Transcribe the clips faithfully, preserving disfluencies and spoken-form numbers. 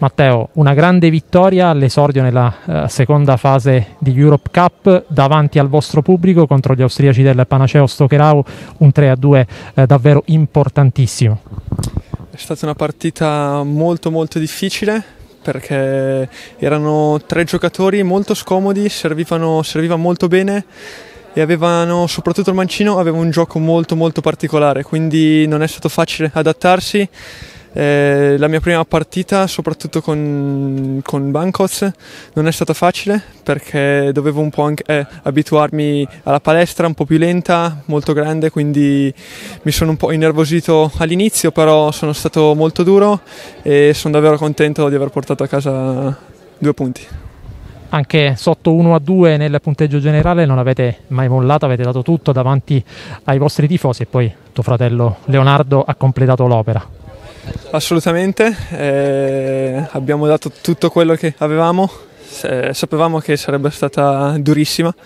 Matteo, una grande vittoria all'esordio nella uh, seconda fase di Europe Cup davanti al vostro pubblico contro gli austriaci del Panaceo Stoccherau, un tre a due uh, davvero importantissimo. È stata una partita molto molto difficile perché erano tre giocatori molto scomodi, servivano, serviva molto bene e avevano, soprattutto il mancino, aveva un gioco molto molto particolare, quindi non è stato facile adattarsi. Eh, la mia prima partita, soprattutto con, con Bankos, non è stata facile perché dovevo un po' anche, eh, abituarmi alla palestra un po' più lenta, molto grande, quindi mi sono un po' innervosito all'inizio, però sono stato molto duro e sono davvero contento di aver portato a casa due punti. Anche sotto uno a due nel punteggio generale non avete mai mollato, avete dato tutto davanti ai vostri tifosi e poi tuo fratello Leonardo ha completato l'opera. Assolutamente, eh, abbiamo dato tutto quello che avevamo, eh, sapevamo che sarebbe stata durissima,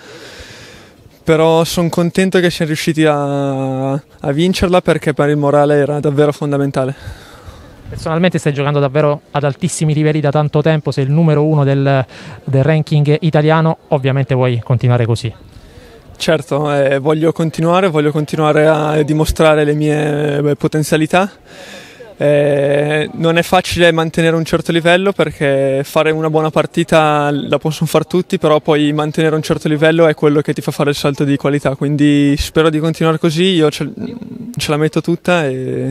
però sono contento che siamo riusciti a, a vincerla perché per il morale era davvero fondamentale. Personalmente stai giocando davvero ad altissimi livelli da tanto tempo, sei il numero uno del, del ranking italiano, ovviamente vuoi continuare così. Certo, eh, voglio continuare, voglio continuare a dimostrare le mie beh, potenzialità. Eh, non è facile mantenere un certo livello perché fare una buona partita la possono fare tutti, però poi mantenere un certo livello è quello che ti fa fare il salto di qualità, quindi spero di continuare così, io ce, ce la metto tutta e,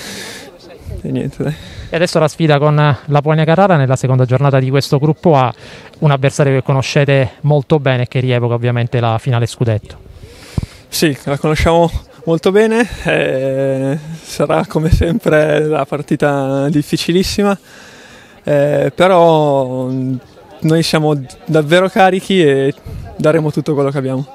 e niente dai. E adesso la sfida con la Polonia Carrara nella seconda giornata di questo gruppo A, un avversario che conoscete molto bene e che rievoca ovviamente la finale scudetto. Sì, la conosciamo molto bene, eh, sarà come sempre la partita difficilissima, eh, però noi siamo davvero carichi e daremo tutto quello che abbiamo.